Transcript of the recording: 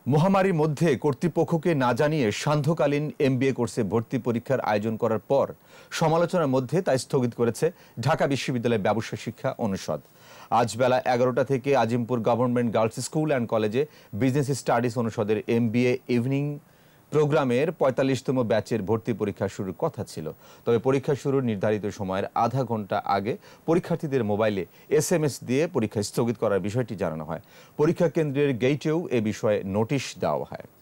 মহামারীর মধ্যে কর্তৃপক্ষকে না জানিয়ে সান্ধ্যকালীন এমবিএ কোর্সে ভর্তি পরীক্ষার আয়োজন করার পর সমালোচনার মধ্যে তা স্থগিত করেছে ঢাকা বিশ্ববিদ্যালয়ের ব্যবসায় শিক্ষা অনুষদ। আজ বেলা 11টা থেকে Azimpur government girls school and কলেজে বিজনেস স্টাডিজ অনুষদের এমবিএ ইভিনিং প্রোগ্রামের ৪৫তম ব্যাচের ভর্তি পরীক্ষা শুরুর কথা ছিল। তবে পরীক্ষা শুরুর নির্ধারিত সময়ের আধা ঘন্টা আগে পরীক্ষার্থীদের মোবাইলে এসএমএস দিয়ে পরীক্ষা স্থগিত করার বিষয়টি জানানো হয়। পরীক্ষা কেন্দ্রের গেটেও এ বিষয়ে নোটিশ দেওয়া হয়।